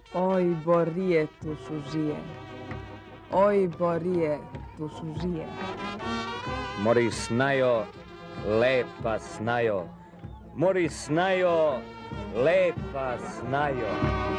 Oj, Borije, tu sužije. Oj, Borije, tu sužije. Mori snajo, lepa snajo. Mori snajo, lepa snajo.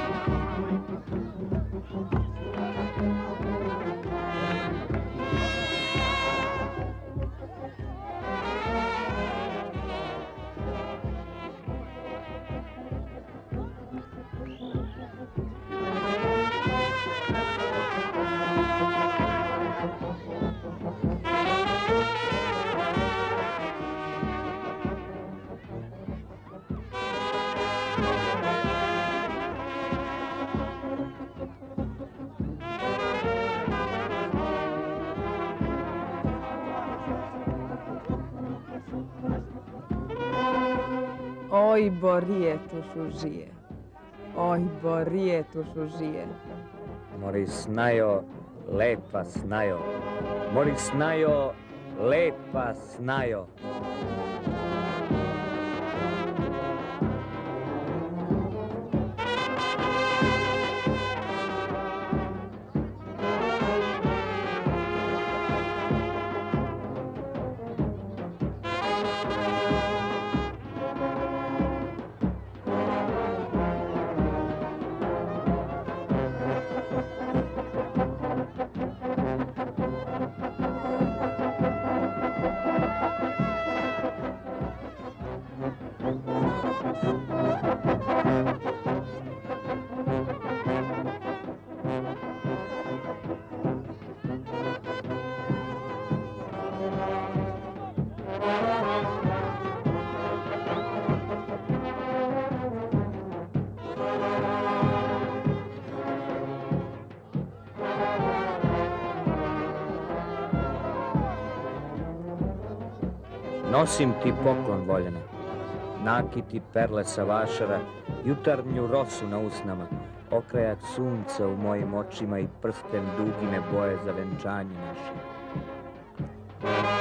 Oj, Borije, tu sužije. Oj, Borije, tu sužije. Mori snajo, lepa snajo. Mori snajo, lepa snajo. Nosim ti poklon, voljena, nakiti perle sa vašara, jutarnju rosu na usnama, okrajak sunca u mojim očima i prsten dugine boje za venčanje naše.